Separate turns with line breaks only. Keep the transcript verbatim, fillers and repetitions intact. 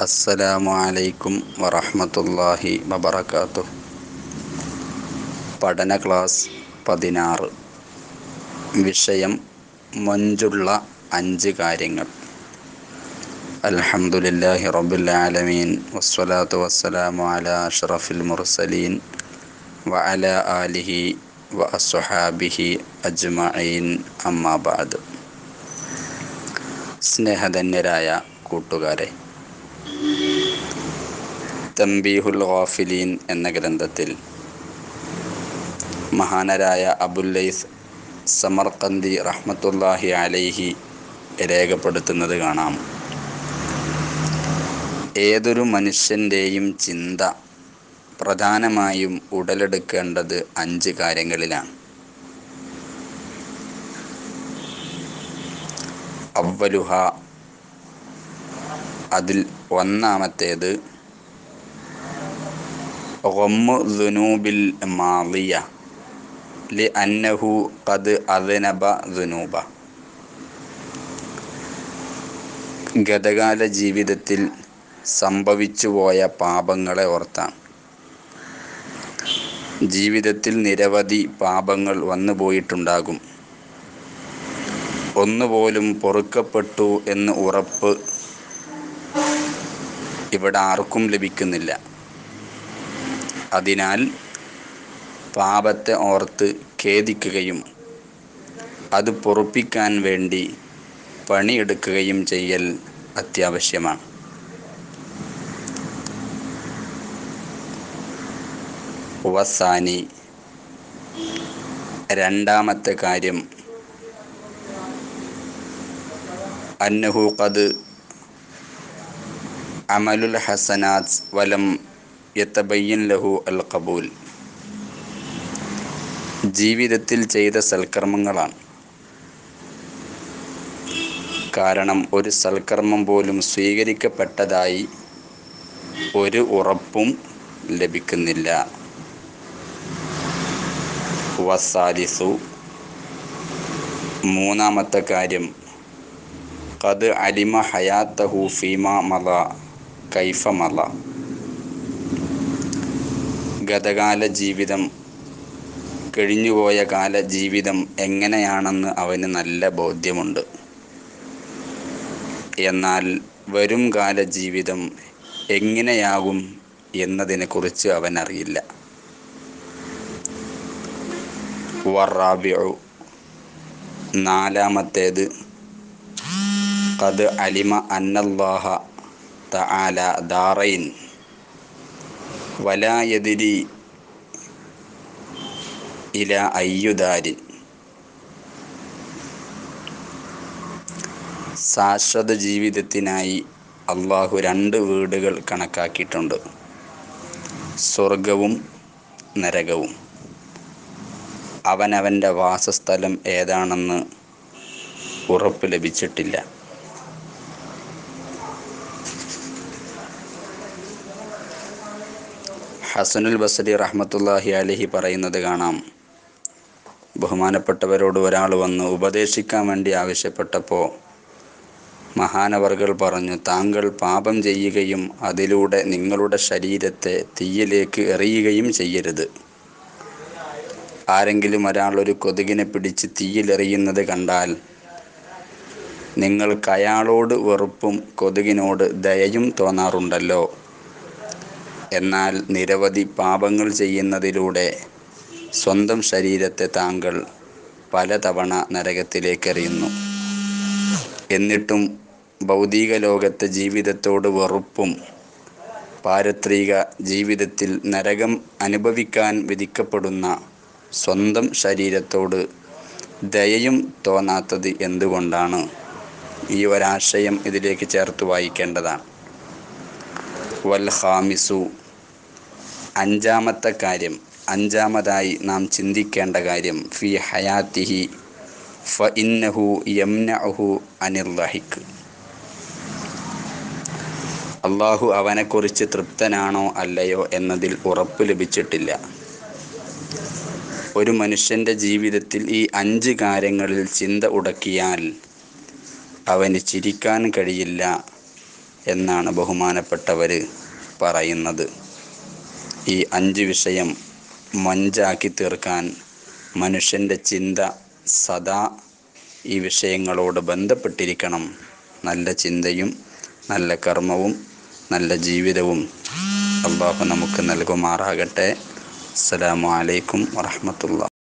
അസ്സലാമു അലൈക്കും വറഹ്മത്തുള്ളാഹി വബറകാതുഹു. പഠന ക്ലാസ് പതിനാറ്. വിഷയം മൊഞ്ചുള്ള അഞ്ച് കാര്യങ്ങൾ. അൽഹംദുലില്ലാഹി റബ്ബിൽ ആലമീൻ വസ്സലാത്തു വസ്സലാമു അലാ അഷ്റഫിൽ മുർസലീൻ വഅലാ ആലിഹി വഅസ്ഹാബിഹി അജ്മഈൻ. അമ്മാ ബഅദ്. സ്നേഹധന്യരായ കൂട്ടുകാരെ, തംബീഹുൽ ഗാഫിലീൻ എന്ന ഗ്രന്ഥത്തിൽ മഹാനരായ അബുൽ ലൈസ് സമർഖന്ദി റഹ്മത്തുള്ളാഹി അലൈഹി രേഖപ്പെടുത്തുന്നത് കാണാം. ഏതൊരു മനുഷ്യൻ്റെയും ചിന്ത പ്രധാനമായും ഉടലെടുക്കേണ്ടത് അഞ്ച് കാര്യങ്ങളിലാണ്. അവ്വലുഹ, അതിൽ ഒന്നാമത്തേത് ഗമ്മു ദുനൂബിൽ മാളിയ ലിഅന്നഹു ഖദ് അദ്നബ ദുനൂബ. ഗതകാല ജീവിതത്തിൽ സംഭവിച്ചുപോയ പാപങ്ങളെ ഓർത്താണ്. ജീവിതത്തിൽ നിരവധി പാപങ്ങൾ വന്നുപോയിട്ടുണ്ടാകും. ഒന്നുപോലും പൊറുക്കപ്പെട്ടു എന്ന് ഉറപ്പ് ഇവിടെ ആർക്കും ലഭിക്കുന്നില്ല. അതിനാൽ പാപത്തെ ഓർത്ത് ഖേദിക്കുകയും അത് പൊറുപ്പിക്കാൻ വേണ്ടി പണിയെടുക്കുകയും ചെയ്യൽ അത്യാവശ്യമാണ്. വസാനി, രണ്ടാമത്തെ കാര്യം അന്നഹു ഖദ് അമലുൽ ഹസനാത്ത് വലം യതബയ്യൻ ലഹു അൽ ഖബൂൽ. ജീവിതത്തിൽ ചെയ്ത സൽക്കർമ്മങ്ങളാണ്. കാരണം ഒരു സൽക്കർമ്മം പോലും സ്വീകരിക്കപ്പെട്ടതായി ഒരു ഉറപ്പും ലഭിക്കുന്നില്ല. വസാലിസു, മൂന്നാമത്തെ കാര്യം ഖദ് അലിമ ഹയാത്തഹു ഫീമാ മള കൈഫ മള. ഗതകാല ജീവിതം, കഴിഞ്ഞുപോയ കാല ജീവിതം എങ്ങനെയാണെന്ന് അവന് നല്ല ബോധ്യമുണ്ട്. എന്നാൽ വരും കാല ജീവിതം എങ്ങനെയാകും എന്നതിനെക്കുറിച്ച് അവനറിയില്ല. വറാബിഉ, നാലാമത്തേത് ഖദ് അലിമ അന്നല്ലാഹ തആല ദാറൈൻ വലാ യദ്രി ഇലാ അയ്യു ദാരിൻ. ശാശ്വത ജീവിതത്തിനായി അള്ളാഹു രണ്ട് വീടുകൾ കണക്കാക്കിയിട്ടുണ്ട്, സ്വർഗവും നരകവും. അവനവൻ്റെ വാസസ്ഥലം ഏതാണെന്ന് ഉറപ്പ് ലഭിച്ചിട്ടില്ല. ഹസനുൽ ബസ്രി റഹ്മത്തുള്ളാഹി അലൈഹി പറയുന്നത് കാണാം. ബഹുമാനപ്പെട്ടവരോട് ഒരാൾ വന്ന് ഉപദേശിക്കാൻ വേണ്ടി ആവശ്യപ്പെട്ടപ്പോൾ മഹാനവർകൾ പറഞ്ഞു, താങ്കൾ പാപം ചെയ്യുകയും അതിലൂടെ നിങ്ങളുടെ ശരീരത്തെ തീയിലേക്ക് എറിയുകയും ചെയ്യരുത്. ആരെങ്കിലും ഒരാൾ ഒരു കൊതുകിനെ പിടിച്ച് തീയിലെറിയുന്നത് കണ്ടാൽ നിങ്ങൾക്ക് അയാളോട് വെറുപ്പും കൊതുകിനോട് ദയയും തോന്നാറുണ്ടല്ലോ. എന്നാൽ നിരവധി പാപങ്ങൾ ചെയ്യുന്നതിലൂടെ സ്വന്തം ശരീരത്തെ താങ്കൾ പലതവണ നരകത്തിലേക്ക് എറിയുന്നു. എന്നിട്ടും ഭൗതിക ലോകത്തെ ജീവിതത്തോട് വെറുപ്പും പാരത്രിക ജീവിതത്തിൽ നരകം അനുഭവിക്കാൻ വിധിക്കപ്പെടുന്ന സ്വന്തം ശരീരത്തോട് ദയയും തോന്നാത്തത് എന്തുകൊണ്ടാണ്? ഈ ഒരാശയം ഇതിലേക്ക് ചേർത്ത് വായിക്കേണ്ടതാണ്. വൽ ഖാമിസു, അഞ്ചാമത്തെ കാര്യം, അഞ്ചാമതായി നാം ചിന്തിക്കേണ്ട കാര്യം ഫി ഹയാത്തിഹി ഫ ഇന്നഹു യംനഉഹു അനിൽ ലഹിക്. അള്ളാഹു അവനെക്കുറിച്ച് തൃപ്തനാണോ അല്ലയോ എന്നതിൽ ഉറപ്പ് ലഭിച്ചിട്ടില്ല. ഒരു മനുഷ്യൻ്റെ ജീവിതത്തിൽ ഈ അഞ്ച് കാര്യങ്ങളിൽ ചിന്ത ഉടക്കിയാൽ അവന് ചിരിക്കാൻ കഴിയില്ല, എന്നാണ് ബഹുമാനപ്പെട്ടവർ പറയുന്നത്. ഈ അഞ്ച് വിഷയം മൊഞ്ചാക്കി തീർക്കാൻ മനുഷ്യൻ്റെ ചിന്ത സദാ ഈ വിഷയങ്ങളോട് ബന്ധപ്പെട്ടിരിക്കണം. നല്ല ചിന്തയും നല്ല കർമ്മവും നല്ല ജീവിതവും അല്ലാഹു നമുക്ക് നൽകുമാറാകട്ടെ. അസ്സലാമു അലൈക്കും വറഹ്മത്തുള്ളാഹി.